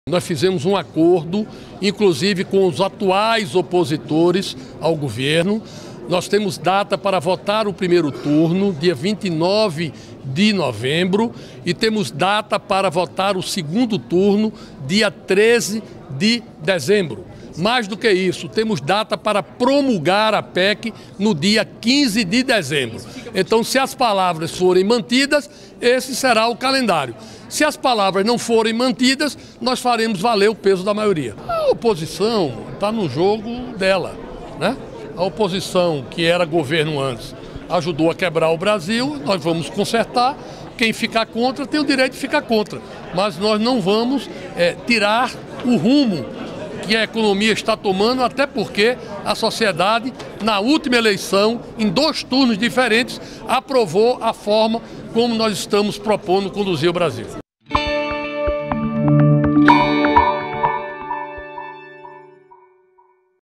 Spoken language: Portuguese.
Nós fizemos um acordo, inclusive com os atuais opositores ao governo. Nós temos data para votar o primeiro turno, dia 29 de novembro, e temos data para votar o segundo turno, dia 13 de dezembro. Mais do que isso, temos data para promulgar a PEC no dia 15 de dezembro. Então, se as palavras forem mantidas, esse será o calendário. Se as palavras não forem mantidas, nós faremos valer o peso da maioria. A oposição está no jogo dela, né? A oposição, que era governo antes, ajudou a quebrar o Brasil, nós vamos consertar. Quem ficar contra tem o direito de ficar contra, mas nós não vamos tirar o rumo que a economia está tomando, até porque a sociedade, na última eleição, em 2 turnos diferentes, aprovou a forma como nós estamos propondo conduzir o Brasil.